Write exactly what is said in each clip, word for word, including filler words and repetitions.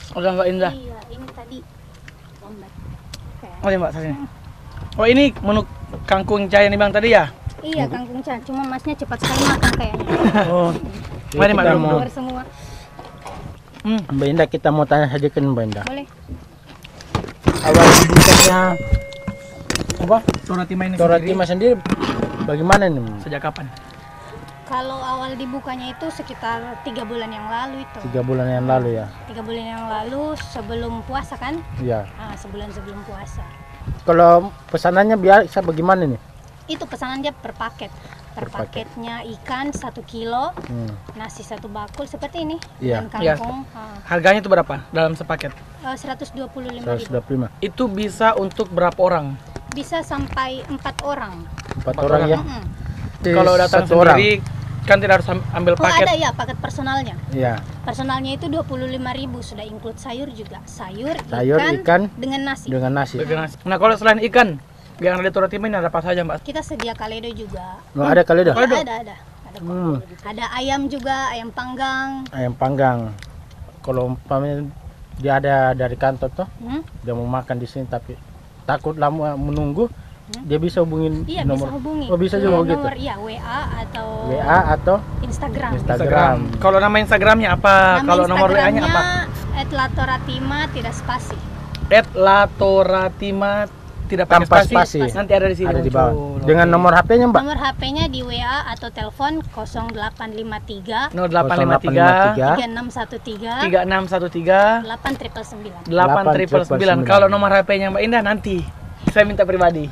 Udah Mbak Indah. Iya, ini tadi lambat. Oh ya Mbak, sini. Oh ini menu kangkung caya nih Bang tadi ya? Iya, kangkung caya. Cuma masnya cepat sekali makan kayaknya. Oh. Mari Mbak, mau Keluar semua. Hmm. Mbak Indah, kita mau tanya saja kan Mbak Indah. Boleh. Awal dibukanya Apa? Toratima ini Toratima sendiri bagaimana nih? sejak kapan? Kalau awal dibukanya itu sekitar tiga bulan yang lalu itu. Tiga bulan yang lalu ya? Tiga bulan yang lalu sebelum puasa kan? Iya. Ah, sebulan sebelum puasa. Kalau pesanannya biasa bagaimana nih? Itu pesanan dia per paket. Per Per paket. paketnya ikan satu kilo, Hmm. nasi satu bakul seperti ini, Iya. dan kangkung ah, Harganya itu berapa dalam sepaket? eh, seratus dua puluh lima seratus ribu. dua puluh lima. Itu bisa untuk berapa orang? Bisa sampai empat orang. Empat Empat orang orang. ya? Mm-mm. Di Kalau datang satu orang. sendiri kan tidak harus am- ambil Oh paket. ada ya paket personalnya. Iya. Personalnya itu dua puluh lima ribu, sudah include sayur juga. Sayur, Sayur, ikan, ikan, dengan nasi. dengan nasi. Dengan nasi. Nah kalau selain ikan, yang ada di Toratima ini ada apa saja Mbak? Kita sedia kaledo juga. Oh, ada kali dah. Kaledo? Ada, ada. Ada, kok. Hmm. Ada ayam juga, ayam panggang. Ayam panggang. Kalau umpamanya dia ada dari kantor tuh, Hmm? dia mau makan di sini tapi takut lama menunggu, dia bisa hubungin Iya, nomor. bisa hubungi. Oh, bisa Ke juga gitu. nomor, iya, W A atau W A atau Instagram. Instagram. Kalau nama Instagramnya apa? Nama Kalau nomor W A-nya apa? at latoratima tidak spasi. at latoratima tidak pakai Tanpa spasi. spasi. Nanti ada di sini. Ada di bawah. muncul. Dengan Oke. nomor H P-nya, Mbak? Nomor H P-nya di W A atau telepon nol delapan lima tiga nol delapan lima tiga tiga enam satu tiga tiga enam satu tiga delapan triple sembilan. delapan triple sembilan. Kalau nomor H P-nya Mbak Indah nanti saya minta pribadi.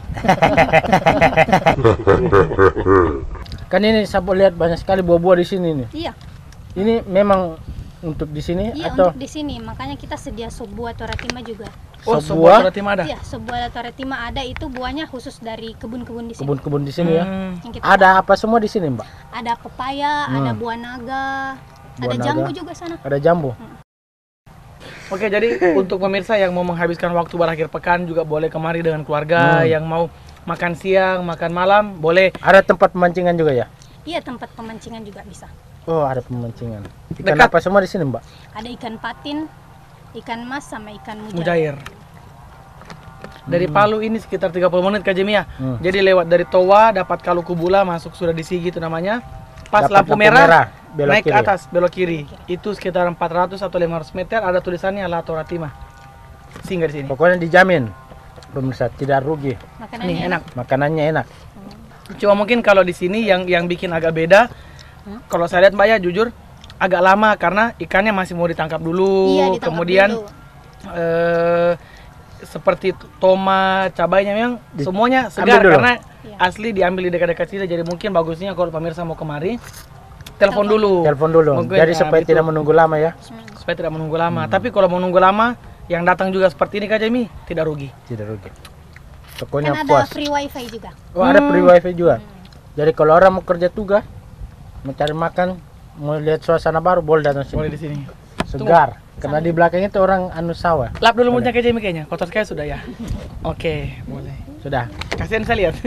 Kan ini saya lihat banyak sekali buah-buah di sini nih. Iya, Ini memang untuk di sini iya atau untuk di sini. Makanya kita sedia sop buah toratima juga. Oh, Sebuah- sebuah Toratima ada. Iya, sop buah toratima ada, itu buahnya khusus dari kebun-kebun di sini. kebun-kebun di sini ya? Hmm. Yang kita Ada apa semua di sini, Mbak? ada pepaya, Hmm. ada buah naga, Buah ada naga. jambu juga sana. Ada jambu. Oke, jadi untuk pemirsa yang mau menghabiskan waktu berakhir pekan juga boleh kemari dengan keluarga, Hmm. yang mau makan siang, makan malam, boleh. Ada tempat pemancingan juga ya? Iya, tempat pemancingan juga bisa. Oh, ada pemancingan. Ikan Dekat. apa semua di sini, Mbak? Ada ikan patin, ikan mas sama ikan mujair. Mujair. Dari Palu ini sekitar tiga puluh menit Kak Jemia. Hmm. Jadi lewat dari Towa dapat Kalukubula masuk sudah di Sigi itu namanya. Pas Dapat lampu, merah, belok naik kiri. ke atas belok kiri. Itu sekitar empat ratus atau lima ratus meter ada tulisannya La Toratima. Singgah di sini. Pokoknya dijamin pemirsa tidak rugi. Makanannya Nih enak. Makanannya enak. Cuma mungkin kalau di sini yang yang bikin agak beda. Hmm? Kalau saya lihat Mbak ya jujur agak lama karena ikannya masih mau ditangkap dulu. Iya, ditangkap Kemudian dulu. eh, seperti tomat, cabainya memang Di- semuanya ambil segar dulu. karena Iya. asli diambil di dekat-dekat sini. Jadi mungkin bagusnya kalau pemirsa mau kemari telepon Telepon. dulu. Telepon dulu. Mungkin, Jadi nah, supaya betul. tidak menunggu lama ya. Hmm. Supaya tidak menunggu lama. Tapi kalau menunggu lama yang datang juga seperti ini Kak Jemi tidak rugi. Tidak rugi. Kan Pokoknya ada puas. free wifi juga. Oh, ada Hmm. free wifi juga. Jadi kalau orang mau kerja tugas, mau cari makan, mau lihat suasana baru, boleh datang sini. Boleh di sini. Segar. Karena di belakang itu orang anu sawah. Lap dulu mulutnya Kak Jemi kayaknya. Kotor sekali sudah ya. Oke, boleh. Sudah. Kasihan saya lihat.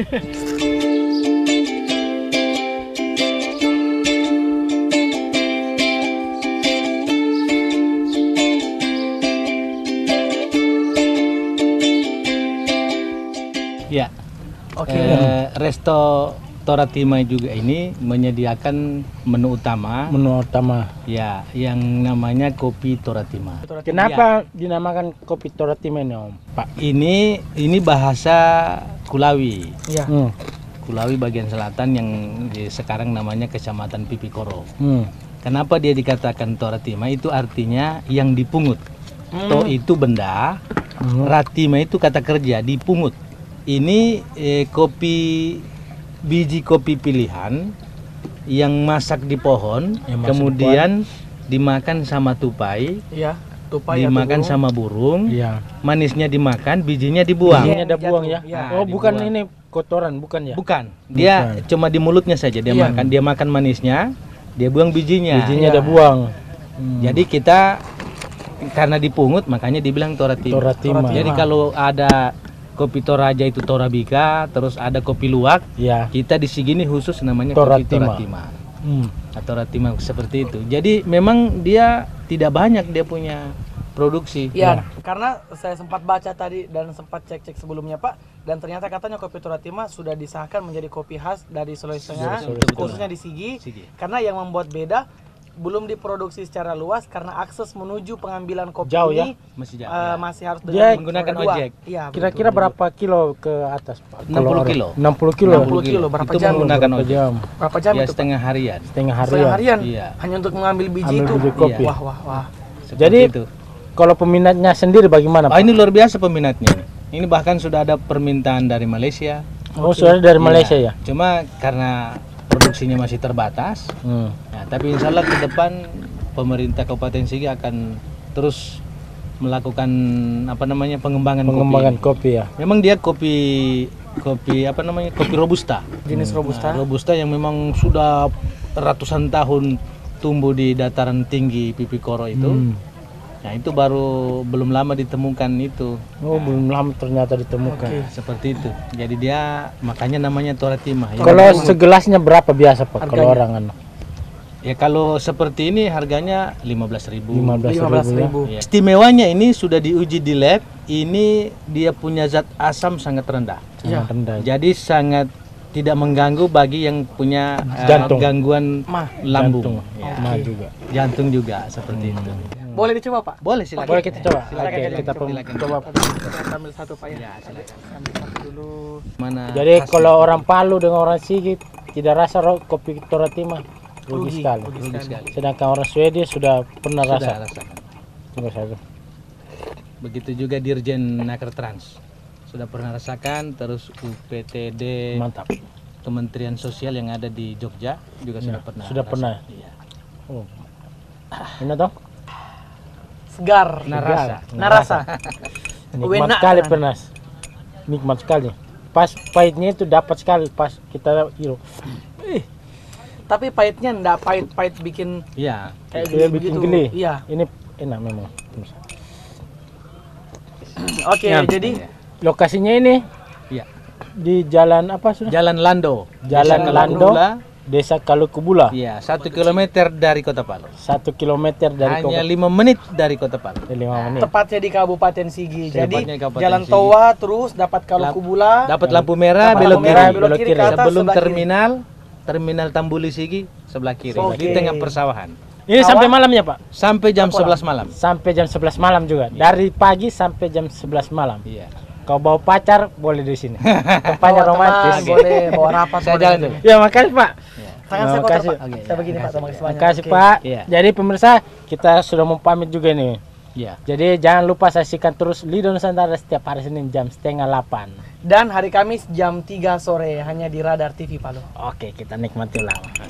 Ya, Oke. eh, Resto Toratima juga ini menyediakan menu utama, Menu utama. ya, yang namanya kopi Toratima. Kenapa dinamakan kopi Toratima ini, Om? Pak. Ini ini bahasa Kulawi, Iya. Hmm. Kulawi bagian selatan yang di- sekarang namanya Kecamatan Pipikoro. Hmm. Kenapa dia dikatakan Toratima? Itu artinya yang dipungut. To itu benda, Hmm. Ratima itu kata kerja, dipungut. Ini eh, kopi biji kopi pilihan yang masak di pohon, Yang masak di kemudian dimakan sama tupai, Iya. Tupai atau dimakan burung. sama burung, Iya. manisnya dimakan, bijinya dibuang. Bijinya ada buang ya. Iya, Oh, bukan dibuang. ini kotoran, bukan ya? Bukan, dia Bukan. cuma di mulutnya saja dia Iya. makan, dia makan manisnya, dia buang bijinya. Bijinya Iya. ada buang. Hmm. Jadi kita karena dipungut makanya dibilang Toratima. Toratima. Jadi kalau ada kopi Toraja itu Torabika, terus ada kopi luwak, Ya. kita di sini khusus namanya Toratima. kopi Toratima. Hmm. Atau Toratima seperti itu. Jadi memang dia tidak banyak dia punya produksi. Iya, karena saya sempat baca tadi dan sempat cek-cek sebelumnya Pak, dan ternyata katanya kopi Toratima sudah disahkan menjadi kopi khas dari Sulawesi Tengah, Sulawesi Tengah. khususnya di Sigi, Sigi. karena yang membuat beda belum diproduksi secara luas karena akses menuju pengambilan kopi Jauh ini ya? Masih jauh. eh, ya. masih harus Dia dengan menggunakan roda dua. ojek. Iya, Kira-kira berapa kilo ke atas, Pak? enam puluh Kalau kilo. orang- enam puluh kilo. enam puluh kilo, berapa Itu jam? menggunakan Berapa ojek. jam? berapa jam Ya itu Pak? setengah harian. Setengah hari Setengah ya. harian. Iya. Hanya untuk mengambil biji Ambil itu. biji kopi. Wah, wah, wah. Seperti Jadi itu. kalau peminatnya sendiri bagaimana, Ah, Pak? ini luar biasa peminatnya. Ini bahkan sudah ada permintaan dari Malaysia. Oh, sudah dari Iya. Malaysia ya? Cuma karena produksinya masih terbatas, Hmm. nah, tapi insya Allah ke depan pemerintah Kabupaten Sigi akan terus melakukan apa namanya pengembangan, Pengembangan kopi. kopi ya. Memang dia kopi kopi apa namanya kopi robusta. Jenis robusta. Nah, robusta yang memang sudah ratusan tahun tumbuh di dataran tinggi Pipikoro itu. Hmm. Nah itu baru belum lama ditemukan itu. Oh, belum lama ternyata ditemukan. Oke. Seperti itu. Jadi dia makanya namanya Toratima. Ya. Kalau segelasnya berapa biasa, Pak? Kalau Harganya? orang anu? Ya kalau seperti ini harganya lima belas ribu. lima belas lima belas ribu. ribu. Ya. Istimewanya ini sudah diuji di lab. Ini dia punya zat asam sangat rendah. Iya. Rendah. Jadi sangat tidak mengganggu bagi yang punya eh, Jantung. gangguan Mah. lambung. Jantung. Ya. Mah juga. Jantung juga seperti itu. Boleh dicoba Pak? Boleh silakan. Boleh kita coba. Silakan, Oke, silakan. kita pem- Silakan. coba. Kita ambil satu Pak ya. Ya, silakan. Ambil satu dulu. Mana Jadi khasnya? kalau orang Palu dengan orang Sigi tidak rasa ro- kopi Toratima rugi, Rugi, sekali. rugi Rugi sekali. Sedangkan orang Swedia sudah pernah Sudah rasa. rasakan. Coba saya. Begitu juga Dirjen Naker Trans sudah pernah rasakan, terus U P T D Mantap. Kementerian Sosial yang ada di Jogja juga Ya, sudah pernah. sudah rasakan. pernah. Iya. Oh. Ini toh? Segar. Narasa. Narasa. Nikmat Enak sekali kan? Pernas. Nikmat sekali. Pas pahitnya itu dapat sekali pas kita hiro. Ih, tapi pahitnya enggak pahit-pahit bikin Iya. kayak Dia gini bikin begitu. geli. Iya. Ini enak memang. Oke, Ya. jadi Iya. Lokasinya ini Iya. di jalan apa sudah? Jalan Lando. Jalan Desa Lando. Kalukubula. Desa Kalukubula. Iya, satu kilometer dari Kota Palu. Satu kilometer dari Hanya Kota lima menit dari Kota Palu. lima menit. tepatnya di Kabupaten Sigi. Jadi Tepatnya Kabupaten Jalan Sigi. Towa terus dapat Kalukubula. Dapat lampu merah, Dapat belok lampu merah, kiri. belok kiri ke atas, Sebelum sebelah kiri. terminal, terminal Tambuli Sigi sebelah kiri. Oke. Di tengah persawahan. Ini Awal- sampai malamnya, Pak? Sampai jam Apa? sebelas malam. Sampai jam sebelas malam juga. Dari pagi sampai jam sebelas malam. Iya. Kau bawa pacar boleh di sini. Tempatnya Bawa romantis. teman, boleh bawa rapat. Saya boleh. jalan dulu. Ya, makasih, Pak. Iya. Tangan Terima saya kotor kasih. Pak. Oke, Saya ya, begini Pak, terima kasih banyak. Makasih, Oke. Pak. Iya. Jadi pemirsa, kita sudah mau pamit juga nih. Iya. Jadi jangan lupa saksikan terus Lido Nusantara setiap hari Senin jam setengah delapan. Dan hari Kamis jam tiga sore hanya di Radar T V Palu. Oke, kita nikmati ulang.